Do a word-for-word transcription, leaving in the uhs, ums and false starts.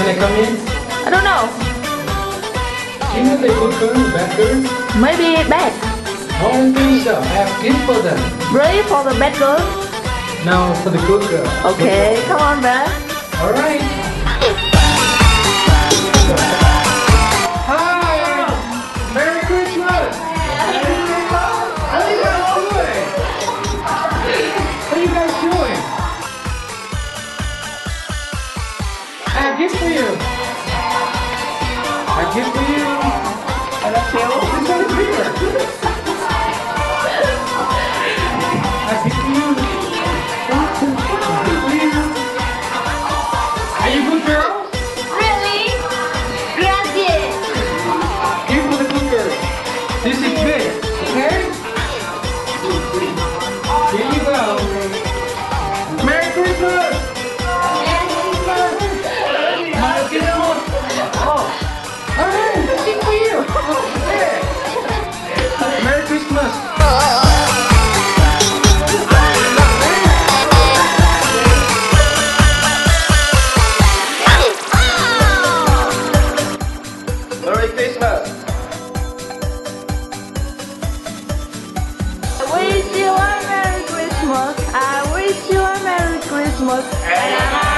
Can I come in? I don't know. Can you the good girl, bad girl? Maybe bad. I don't think so. I have gift for them. Really for the bad girl? Now for the good girl. Okay, come on, man. Alright. Hi! Merry Christmas! What are you guys doing? What are you guys doing? I have a gift for you. I have a gift for you. I love you. This one is bigger. I have a gift for you. Are you good girls? Really? Gracias. Give for the good girl. This is big, okay? Here you go. Merry Christmas! Merry Christmas! Oh, alright, this is for you. Okay. Merry Christmas! Merry Christmas! I wish you a Merry Christmas. I wish you a Merry Christmas.